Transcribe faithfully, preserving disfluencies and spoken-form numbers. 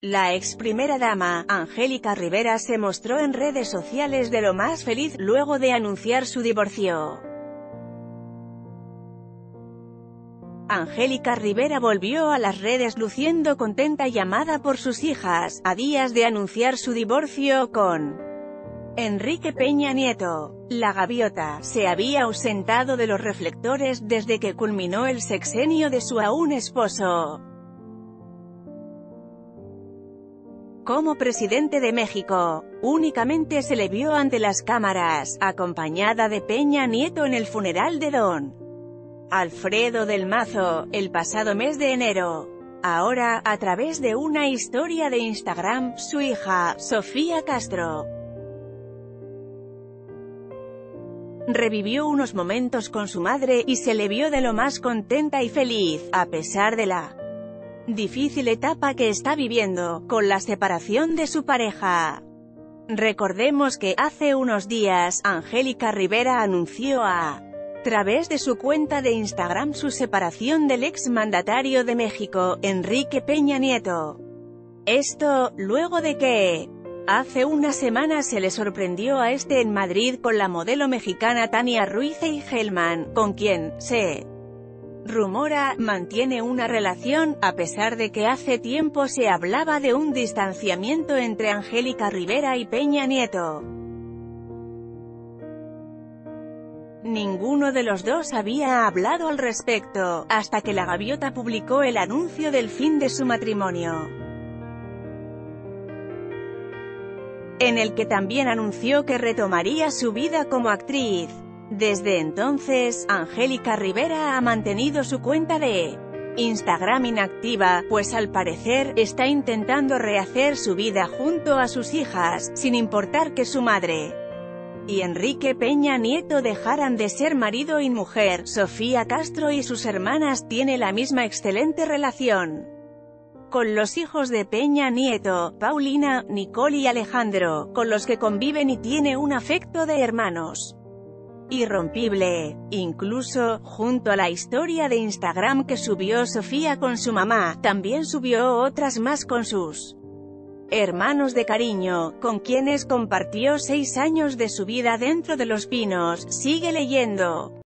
La ex primera dama, Angélica Rivera, se mostró en redes sociales de lo más feliz, luego de anunciar su divorcio. Angélica Rivera volvió a las redes luciendo contenta y amada por sus hijas, a días de anunciar su divorcio con Enrique Peña Nieto. La gaviota se había ausentado de los reflectores desde que culminó el sexenio de su aún esposo como presidente de México. Únicamente se le vio ante las cámaras, acompañada de Peña Nieto en el funeral de don Alfredo del Mazo, el pasado mes de enero. Ahora, a través de una historia de Instagram, su hija, Sofía Castro, revivió unos momentos con su madre, y se le vio de lo más contenta y feliz, a pesar de la difícil etapa que está viviendo, con la separación de su pareja. Recordemos que, hace unos días, Angélica Rivera anunció a través de su cuenta de Instagram su separación del exmandatario de México, Enrique Peña Nieto. Esto, luego de que hace unas semanas se le sorprendió a este en Madrid con la modelo mexicana Tania Ruiz Eigelman, con quien, se rumora, mantiene una relación, a pesar de que hace tiempo se hablaba de un distanciamiento entre Angélica Rivera y Peña Nieto. Ninguno de los dos había hablado al respecto, hasta que la gaviota publicó el anuncio del fin de su matrimonio, en el que también anunció que retomaría su vida como actriz. Desde entonces, Angélica Rivera ha mantenido su cuenta de Instagram inactiva, pues al parecer, está intentando rehacer su vida junto a sus hijas, sin importar que su madre y Enrique Peña Nieto dejaran de ser marido y mujer. Sofía Castro y sus hermanas tienen la misma excelente relación con los hijos de Peña Nieto, Paulina, Nicole y Alejandro, con los que conviven y tiene un afecto de hermanos irrompible. Incluso, junto a la historia de Instagram que subió Sofía con su mamá, también subió otras más con sus hermanos de cariño, con quienes compartió seis años de su vida dentro de Los Pinos. Sigue leyendo.